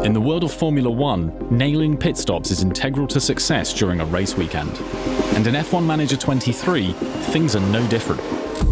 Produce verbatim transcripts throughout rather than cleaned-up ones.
In the world of Formula One, nailing pit stops is integral to success during a race weekend. And in F one Manager twenty-three, things are no different.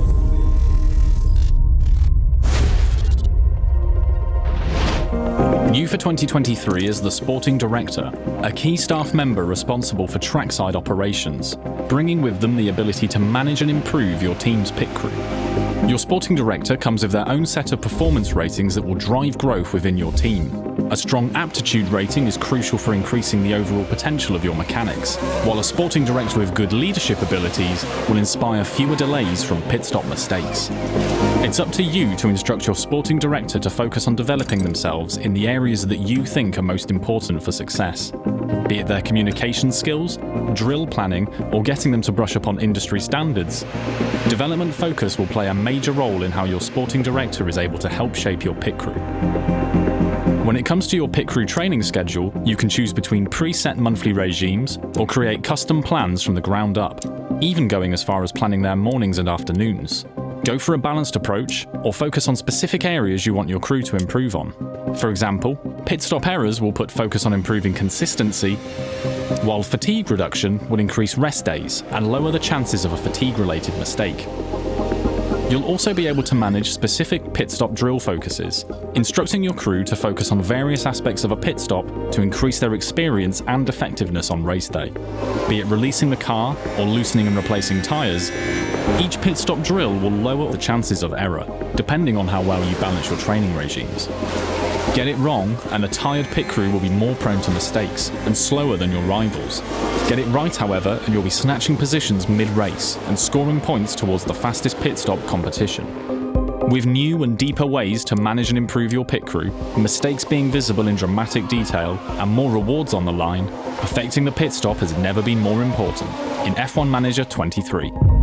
New for twenty twenty-three is the Sporting Director, a key staff member responsible for trackside operations, bringing with them the ability to manage and improve your team's pit crew. Your Sporting Director comes with their own set of performance ratings that will drive growth within your team. A strong aptitude rating is crucial for increasing the overall potential of your mechanics, while a Sporting Director with good leadership abilities will inspire fewer delays from pit stop mistakes. It's up to you to instruct your Sporting Director to focus on developing themselves in the areas that you think are most important for success. Be it their communication skills, drill planning, or getting them to brush up on industry standards, development focus will play a major role in how your Sporting Director is able to help shape your pit crew. When it comes to your pit crew training schedule, you can choose between preset monthly regimes or create custom plans from the ground up, even going as far as planning their mornings and afternoons. Go for a balanced approach, or focus on specific areas you want your crew to improve on. For example, pit stop errors will put focus on improving consistency, while fatigue reduction will increase rest days and lower the chances of a fatigue-related mistake. You'll also be able to manage specific pit stop drill focuses, instructing your crew to focus on various aspects of a pit stop to increase their experience and effectiveness on race day. Be it releasing the car or loosening and replacing tyres, each pit stop drill will lower the chances of error, depending on how well you balance your training regimes. Get it wrong, and a tired pit crew will be more prone to mistakes and slower than your rivals. Get it right, however, and you'll be snatching positions mid-race and scoring points towards the fastest pit stop competition. With new and deeper ways to manage and improve your pit crew, mistakes being visible in dramatic detail, and more rewards on the line, perfecting the pit stop has never been more important in F one Manager twenty-three.